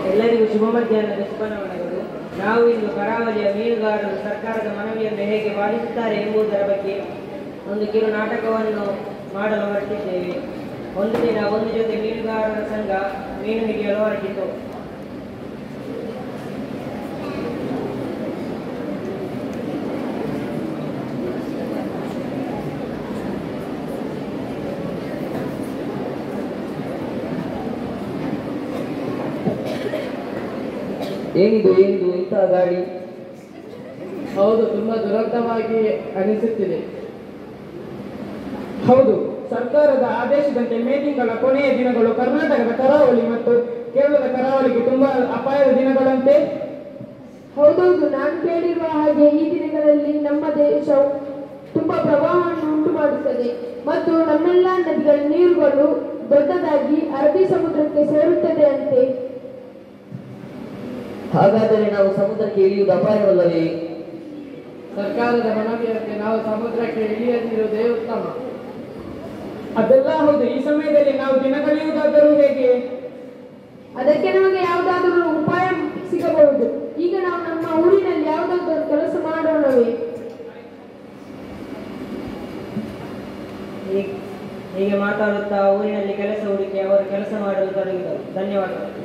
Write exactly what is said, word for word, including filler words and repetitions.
ಎಲ್ಲರಿಗೂ ಶುಭ ಮಧ್ಯಾಹ್ನದ ಶುಭನಮನಗಳು. ನಾವು ಇಂದು ಕರಾವಳಿಯ ಮೀನುಗಾರರು ಸರ್ಕಾರದ ಮನವಿಯನ್ನು ಹೇಗೆ ಪಾಲಿಸುತ್ತಾರೆ ಎಂಬುದರ ಬಗ್ಗೆ ಒಂದು ಕಿರು ನಾಟಕವನ್ನು ಮಾಡಲು ಹೊರಟಿದ್ದೇವೆ. ಒಂದು ದಿನ ಒಂದು ಜೊತೆ ಮೀನುಗಾರರ ಸಂಘ ಮೀನು ಹಿಡಿಯಲು ಹೊರಟಿತು. ಏನಿದು ಏನಿದು ಇಂತಹ ಗಾಡಿ? ಹೌದು, ತುಂಬಾ ದುರರ್ಥವಾಗಿ ಅನಿಸುತ್ತಿದೆ. ಹೌದು, ಸರ್ಕಾರದ ಆದೇಶದಂತೆ ಮೇ ತಿಂಗಳ ಕೊನೆಯ ದಿನಗಳು ಕರ್ನಾಟಕದ ಕರಾವಳಿ ಮತ್ತು ಕೇರಳದ ಕರಾವಳಿಗೆ ತುಂಬಾ ಅಪಾಯದ ದಿನಗಳಂತೆ. ಹೌದೌದು, ನಾನು ಕೇಳಿರುವ ಹಾಗೆ ಈ ದಿನಗಳಲ್ಲಿ ನಮ್ಮ ದೇಶವು ತುಂಬಾ ಪ್ರವಾಹವನ್ನು ಉಂಟು ಮಾಡುತ್ತದೆ ಮತ್ತು ನಮ್ಮೆಲ್ಲ ನದಿಗಳ ನೀರುಗಳು ದೊಡ್ಡದಾಗಿ ಅರಬ್ಬಿ ಸಮುದ್ರಕ್ಕೆ ಸೇರುತ್ತದೆ ಅಂತೆ. ಹಾಗಾದರೆ ನಾವು ಸಮುದ್ರಕ್ಕೆ ಇಳಿಯುವುದು ಅಪಾಯವಲ್ಲವೇ? ಸರ್ಕಾರದ ಮನವಿಯಂತೆ ನಾವು ಸಮುದ್ರಕ್ಕೆ ಇಳಿಯದಿರುವುದೇ ಉತ್ತಮ. ಅದೆಲ್ಲ ಹೌದು, ಈ ಸಮಯದಲ್ಲಿ ನಾವು ದಿನ ಕಳೆಯುವುದಾದರೂ ಹೇಗೆ? ಅದಕ್ಕೆ ನಮಗೆ ಯಾವುದಾದರೂ ಉಪಾಯ ಸಿಗಬಹುದು. ಈಗ ನಾವು ನಮ್ಮ ಊರಿನಲ್ಲಿ ಯಾವುದಾದರೂ ಕೆಲಸ ಮಾಡೋಣವೇ? ಹೀಗೆ ಮಾತಾಡುತ್ತಾ ಊರಿನಲ್ಲಿ ಕೆಲಸ ಹುಡುಕಿ ಅವರು ಕೆಲಸ ಮಾಡಲು ತೊಡಗಿದರು. ಧನ್ಯವಾದಗಳು.